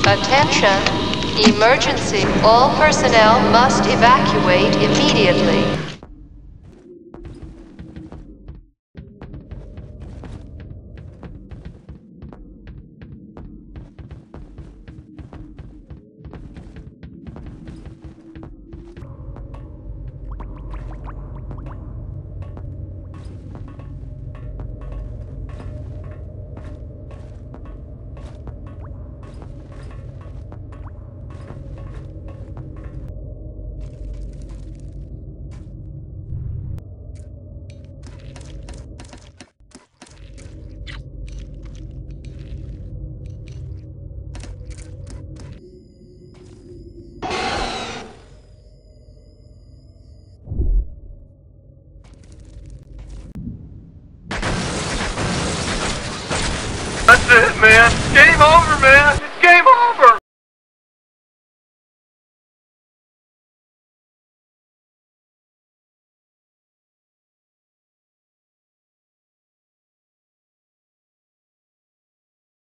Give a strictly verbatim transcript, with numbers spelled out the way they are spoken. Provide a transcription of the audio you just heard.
Attention! Emergency! All personnel must evacuate immediately. That's it, man. Game over, man.